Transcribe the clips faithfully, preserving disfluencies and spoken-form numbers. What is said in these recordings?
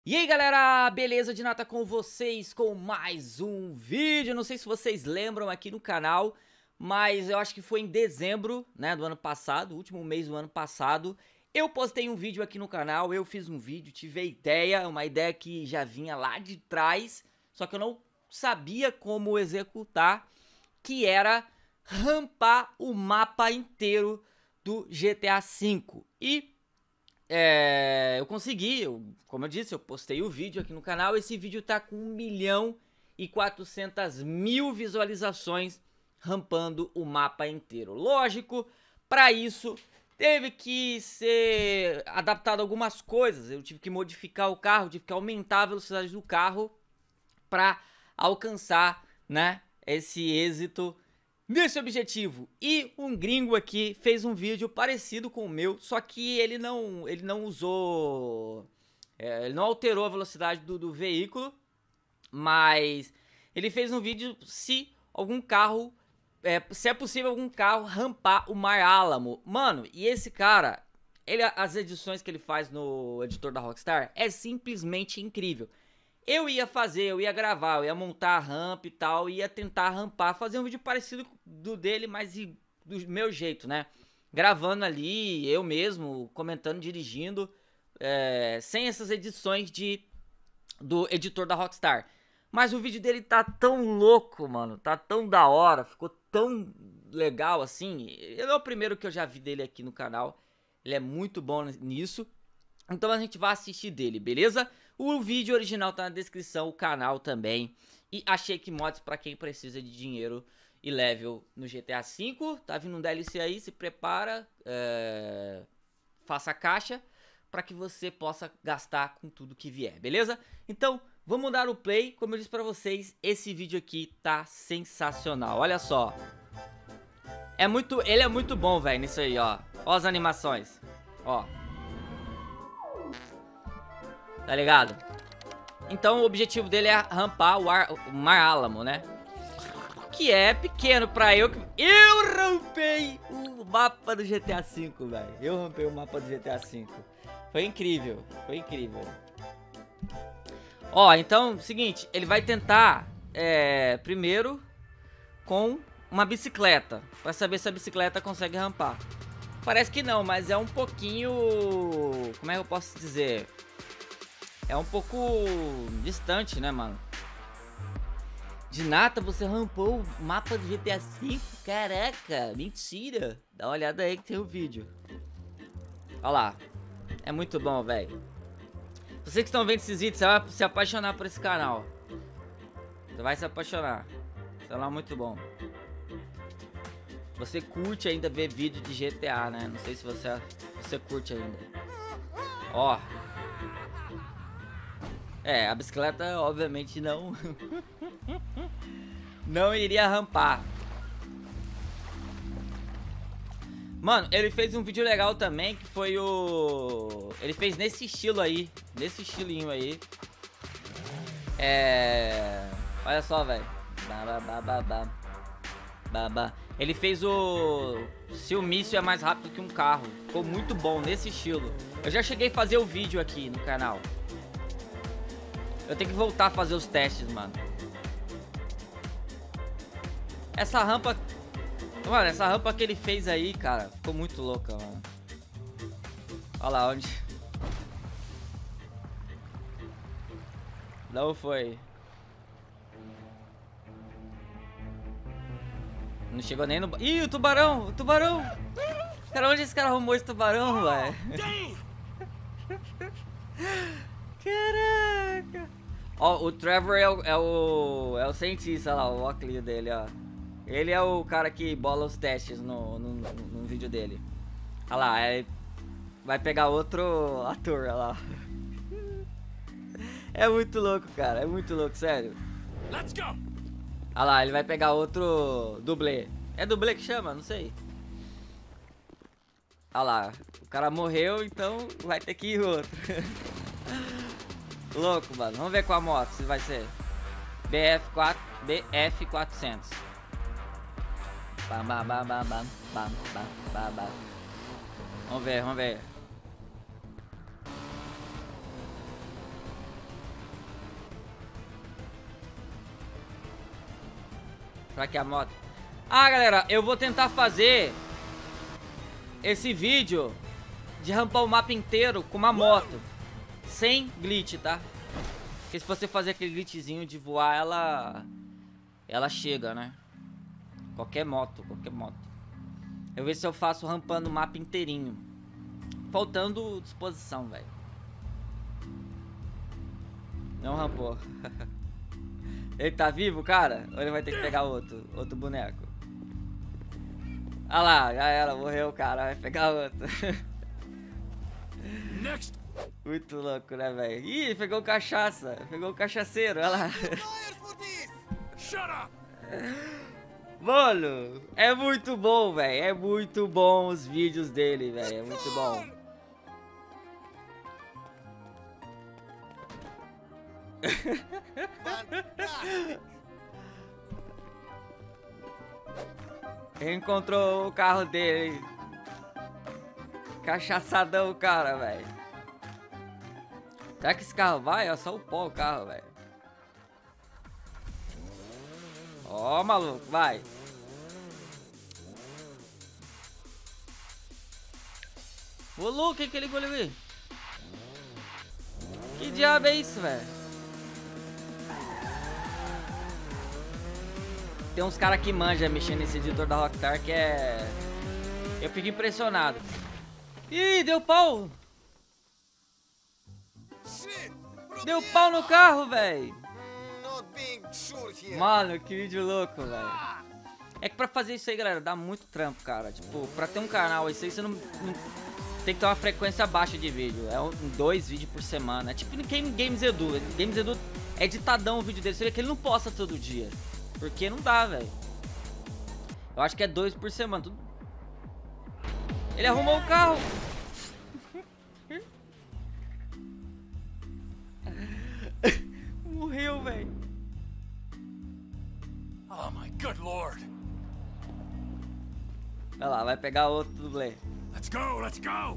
E aí galera, beleza? De nata com vocês com mais um vídeo. Não sei se vocês lembram aqui no canal, mas eu acho que foi em dezembro, né, do ano passado, último mês do ano passado. Eu postei um vídeo aqui no canal, eu fiz um vídeo, tive a ideia, uma ideia que já vinha lá de trás, só que eu não sabia como executar, que era rampar o mapa inteiro do G T A cinco. E É, eu consegui, eu, como eu disse, eu postei o vídeo aqui no canal. Esse vídeo tá com um milhão e quatrocentas mil visualizações rampando o mapa inteiro. Lógico, para isso teve que ser adaptado algumas coisas. Eu tive que modificar o carro, tive que aumentar a velocidade do carro para alcançar, né, esse êxito nesse objetivo. E um gringo aqui fez um vídeo parecido com o meu, só que ele não, ele não usou, é, ele não alterou a velocidade do, do veículo, mas ele fez um vídeo se algum carro, é, se é possível algum carro rampar o Mar Alamo. Mano, e esse cara, ele, as edições que ele faz no editor da Rockstar é simplesmente incrível. Eu ia fazer, eu ia gravar, eu ia montar a rampa e tal, ia tentar rampar, fazer um vídeo parecido do dele, mas do meu jeito, né? Gravando ali, eu mesmo, comentando, dirigindo, é, sem essas edições de do editor da Rockstar. Mas o vídeo dele tá tão louco, mano, tá tão da hora, ficou tão legal assim. Ele é o primeiro que eu já vi dele aqui no canal, ele é muito bom nisso. Então a gente vai assistir dele, beleza? O vídeo original tá na descrição, o canal também. E a Shake Mods pra quem precisa de dinheiro e level no G T A cinco. Tá vindo um D L C aí, se prepara, é... faça a caixa pra que você possa gastar com tudo que vier, beleza? Então vamos dar o play. Como eu disse pra vocês, esse vídeo aqui tá sensacional, olha só. É muito, ele é muito bom, velho, nisso aí, ó. Ó as animações, ó. Tá ligado? Então o objetivo dele é rampar o, ar, o Mar Alamo, né? Que é pequeno pra eu. Eu rampei o mapa do G T A cinco, velho. Eu rampei o mapa do G T A cinco. Foi incrível, foi incrível. Ó, então, seguinte, ele vai tentar é, primeiro com uma bicicleta, pra saber se a bicicleta consegue rampar. Parece que não, mas é um pouquinho... Como é que eu posso dizer? É um pouco distante, né, mano? De nata, você rampou o mapa do G T A cinco? Caraca, mentira. Dá uma olhada aí que tem o vídeo. Olha lá. É muito bom, velho. Vocês que estão vendo esses vídeos, você vai se apaixonar por esse canal. Você vai se apaixonar. Esse canal é muito bom. Você curte ainda ver vídeo de G T A, né? Não sei se você, você curte ainda. Ó. É, a bicicleta obviamente não não iria rampar. Mano, ele fez um vídeo legal também, que foi o... Ele fez nesse estilo aí, nesse estilinho aí. É... Olha só, velho. Ele fez o... Se o míssil é mais rápido que um carro. Ficou muito bom nesse estilo. Eu já cheguei a fazer o vídeo aqui no canal. Eu tenho que voltar a fazer os testes, mano. Essa rampa... Mano, essa rampa que ele fez aí, cara, ficou muito louca, mano. Olha lá, onde... Não foi. Não chegou nem no... Ih, o tubarão! O tubarão! Cara, onde esse cara arrumou esse tubarão, velho? Caraca! Ó, o Trevor é o, é o, é o cientista lá, o óculos dele, ó. Ele é o cara que bola os testes no, no, no, no vídeo dele. Olha lá, é, vai pegar outro ator, olha lá. É muito louco, cara, é muito louco, sério. Let's go! Olha lá, ele vai pegar outro dublê. É dublê que chama? Não sei. Olha lá, o cara morreu, então vai ter que ir outro. Louco, mano. Vamos ver qual a moto se vai ser. B F quatro, B F quatrocentos. Bam, bam, bam, bam, bam, bam, bam, bam. Vamos ver, vamos ver. Será que é a moto? Ah, galera, eu vou tentar fazer esse vídeo de rampar o mapa inteiro com uma moto. Sem glitch, tá? Porque se você fazer aquele glitchzinho de voar, ela... Ela chega, né? Qualquer moto, qualquer moto. Eu vou ver se eu faço rampando o mapa inteirinho. Faltando disposição, velho. Não rampou. Ele tá vivo, cara? Ou ele vai ter que pegar outro, outro boneco? Ah lá, já era, morreu, cara. Vai pegar outro. Muito louco, né, velho? Ih, pegou cachaça. Pegou o cachaceiro, olha lá. Mano, é muito bom, velho. É muito bom os vídeos dele, velho. É muito bom. Encontrou o carro dele. Cachaçadão, cara, velho. Será que esse carro vai? É só o pó o carro, velho. Ó, oh, maluco, vai. Ô, louco, que que ele ligou ali? Que diabo é isso, velho? Tem uns caras que manjam mexendo nesse editor da Rockstar que é... Eu fico impressionado. Ih, deu pau! Deu pau no carro, velho! Mano, que vídeo louco, velho. É que pra fazer isso aí, galera, dá muito trampo, cara. Tipo, pra ter um canal, isso aí você não, não tem que ter uma frequência baixa de vídeo. É um, dois vídeos por semana. É tipo no Game, Games Edu. Games Edu é ditadão o vídeo dele. Você vê que ele não posta todo dia. Porque não dá, velho. Eu acho que é dois por semana. Tudo... Ele arrumou o carro. Morreu, velho. Oh my good lord. Olha lá, vai pegar outro dublê. Let's go, let's go.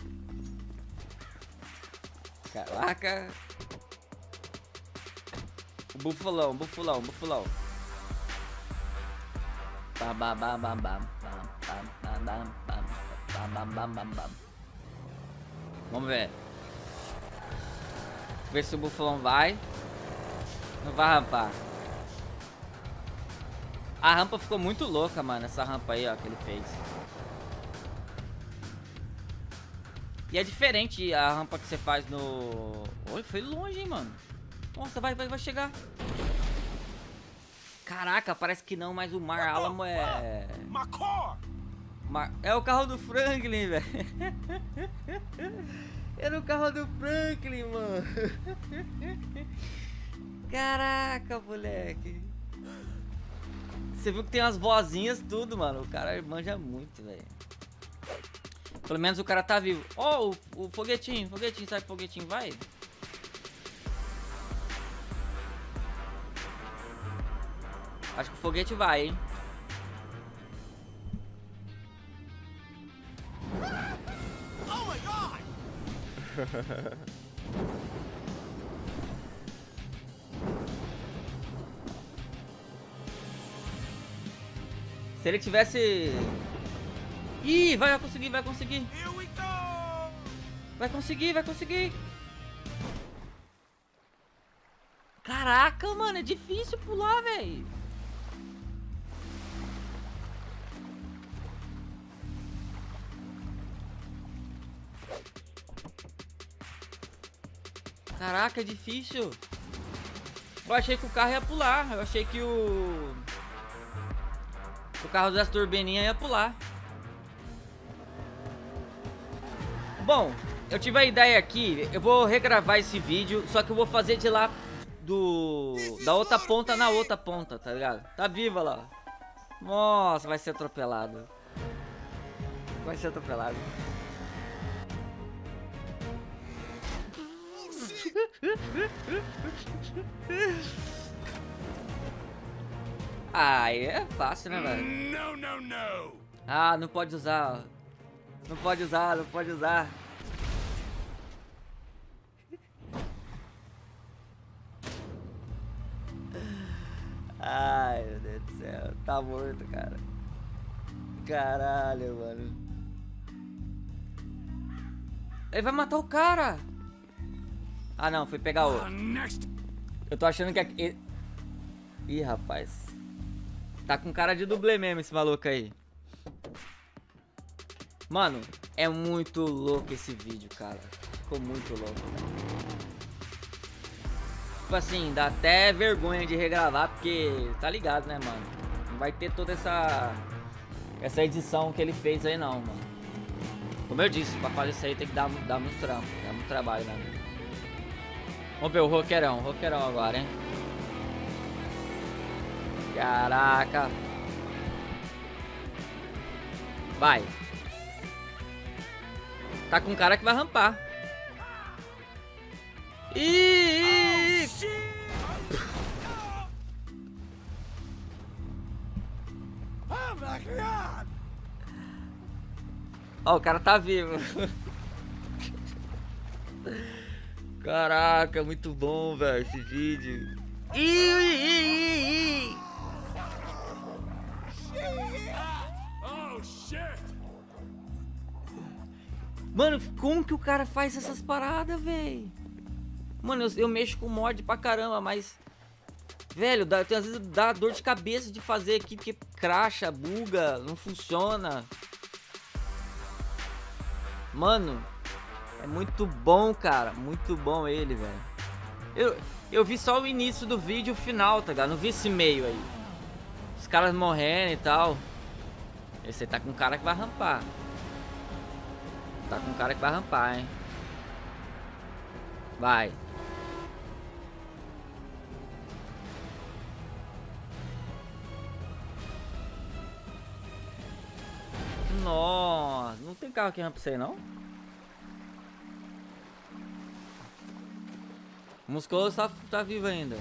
Caraca. O bufulão, bufulão, bufulão. Bam, bam, bam, bam, bam, bam, bam, bam, bam, bam, bam, bam. Vamos ver. Ver se o bufulão vai. Não vai rampar. A rampa ficou muito louca, mano. Essa rampa aí, ó, que ele fez. E é diferente a rampa que você faz no... Oi, foi longe, hein, mano. Nossa, vai, vai, vai chegar. Caraca, parece que não, mas o Mar Alamo é... Mar... É o carro do Franklin, velho. Era o carro do Franklin, mano. Caraca, moleque. Você viu que tem umas vozinhas, tudo, mano. O cara manja muito, velho. Pelo menos o cara tá vivo. Ó, oh, o, o foguetinho, foguetinho. Sabe que o foguetinho vai? Acho que o foguete vai, hein? Oh my God! Se ele tivesse... Ih, vai conseguir, vai conseguir. Vai conseguir, vai conseguir. Caraca, mano, é difícil pular, velho. Caraca, é difícil. Eu achei que o carro ia pular. Eu achei que o... O carro das turbininhas ia pular. Bom, eu tive a ideia aqui. Eu vou regravar esse vídeo. Só que eu vou fazer de lá do... Da outra ponta na outra ponta, tá ligado? Tá viva lá. Nossa, vai ser atropelado. Vai ser atropelado. Ah, é fácil, né, velho? No, no, no. Ah, não pode usar. Não pode usar, não pode usar. Ai, meu Deus do céu. Tá morto, cara. Caralho, mano. Ele vai matar o cara. Ah, não. Foi pegar o... Eu tô achando que... Aqui... Ih, rapaz. Tá com cara de dublê mesmo esse maluco aí. Mano, é muito louco esse vídeo, cara. Ficou muito louco, cara. Tipo assim, dá até vergonha de regravar, porque tá ligado, né, mano? Não vai ter toda essa essa edição que ele fez aí não, mano. Como eu disse, pra fazer isso aí tem que dar, dar muito trampo, dá muito trabalho, né? Vamos ver o roqueirão, o roqueirão agora, hein? Caraca. Vai. Tá com um cara que vai rampar. Ih! Ó, o cara tá vivo. Caraca, muito bom, velho, esse vídeo. Ih, ih, ih, ih. Oh, shit! Mano, como que o cara faz essas paradas, velho? Mano, eu, eu mexo com mod pra caramba, mas... Velho, dá, às vezes dá dor de cabeça de fazer aqui, porque cracha, buga, não funciona. Mano, é muito bom, cara. Muito bom ele, velho. Eu, eu vi só o início do vídeo e o final, tá ligado? Não vi esse meio aí. Os caras morrendo e tal. Esse aí tá com um cara que vai rampar. Tá com um cara que vai rampar, hein? Vai. Nossa, não tem carro que rampa isso aí, não? O musculoso tá, tá vivo ainda.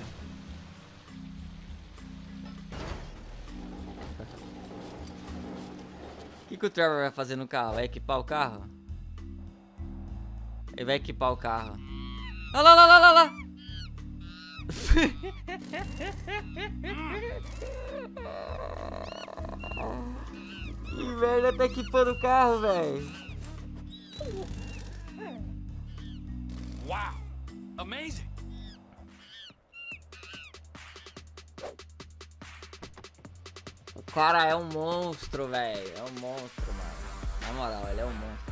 O que, que o Trevor vai fazer no carro? Vai equipar o carro? Ele vai equipar o carro. Olha lá, lá, lá, lá, lá. Que merda, tá equipando o carro, velho. Wow! Amazing! O cara é um monstro, velho. É um monstro, mano. Na moral, ele é um monstro.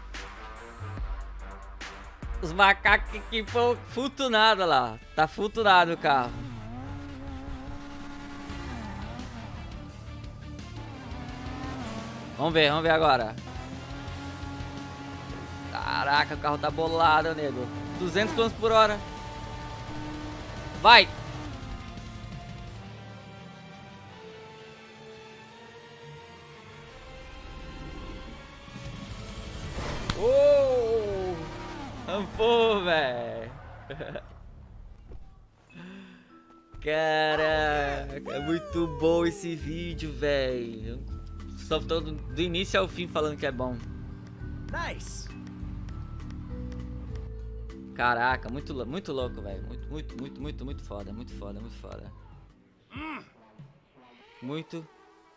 Os macacos que equipam full tunado lá. Tá full tunado o carro. Vamos ver, vamos ver agora. Caraca, o carro tá bolado, nego. duzentos quilômetros por hora. Vai! Oh! Rampou, velho. Caraca, é muito bom esse vídeo, velho. Só tô do início ao fim falando que é bom. Nice! Caraca, muito, muito louco, velho. Muito, muito, muito, muito, muito foda. Muito foda, muito foda. Muito.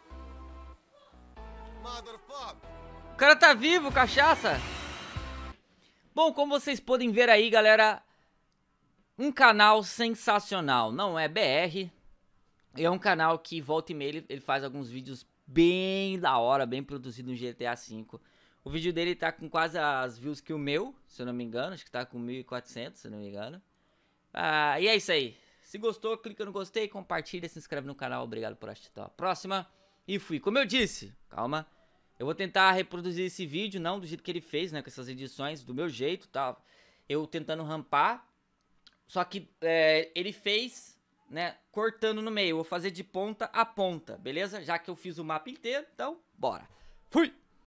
O cara tá vivo, cachaça! Bom, como vocês podem ver aí, galera, um canal sensacional. Não é B R. É um canal que volta e meia ele, ele faz alguns vídeos bem da hora, bem produzido no G T A cinco. O vídeo dele tá com quase as views que o meu, se eu não me engano. Acho que tá com mil e quatrocentos, se eu não me engano. Ah, e é isso aí. Se gostou, clica no gostei, compartilha, se inscreve no canal. Obrigado por assistir. Até a próxima. E fui. Como eu disse, calma. Eu vou tentar reproduzir esse vídeo, não do jeito que ele fez, né? Com essas edições, do meu jeito, tá? Eu tentando rampar. Só que é, ele fez, né? Cortando no meio. Eu vou fazer de ponta a ponta, beleza? Já que eu fiz o mapa inteiro, então, bora. Fui!